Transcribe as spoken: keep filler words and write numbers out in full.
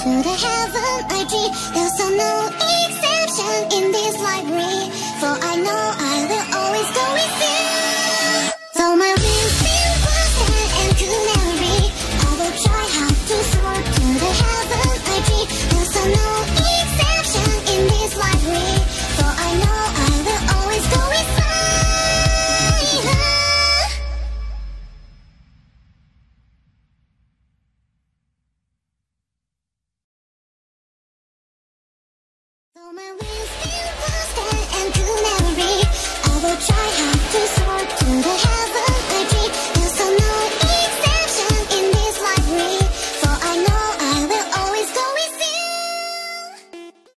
to the heaven I dream. There's no exception in this library, for I know I will always go with you. Though my wings feel constant and canary, I will try hard to soar to the heaven I dream. There's no exception in this library, for I know I will always go with you. Though my wings feel constant and canary, I will try